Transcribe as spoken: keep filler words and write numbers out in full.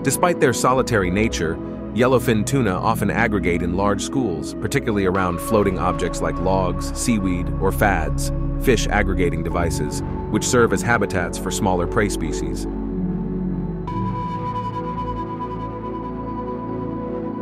Despite their solitary nature, yellowfin tuna often aggregate in large schools, particularly around floating objects like logs, seaweed, or fads, fish aggregating devices, which serve as habitats for smaller prey species.